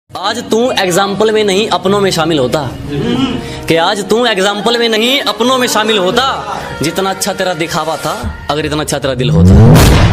आज तू एग्जाम्पल में नहीं अपनों में शामिल होता, कि आज तू एग्जाम्पल में नहीं अपनों में शामिल होता। जितना अच्छा तेरा दिखावा था, अगर इतना अच्छा तेरा दिल होता।